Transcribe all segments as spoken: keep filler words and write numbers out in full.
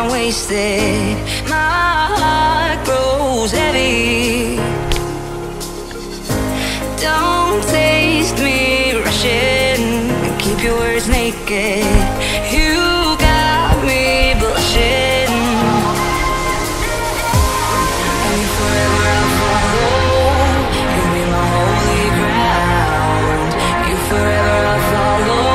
time wasted. My heart grows heavy. Don't taste me rushing. Keep your words naked. You got me blushing. And if forever I'll follow, you'll be my holy ground. You forever I'll follow.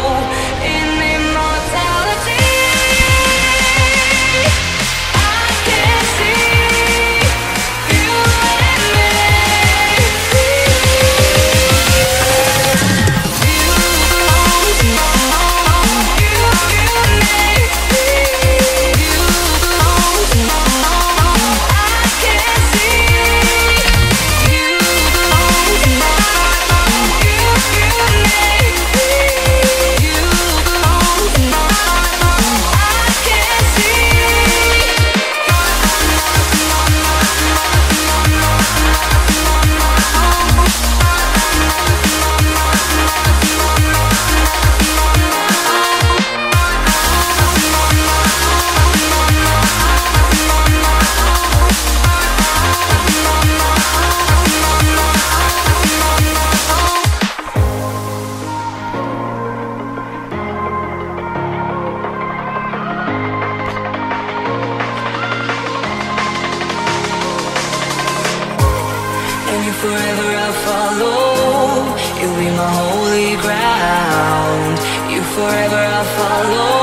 Forever I'll follow, you'll be my holy ground. You forever I'll follow.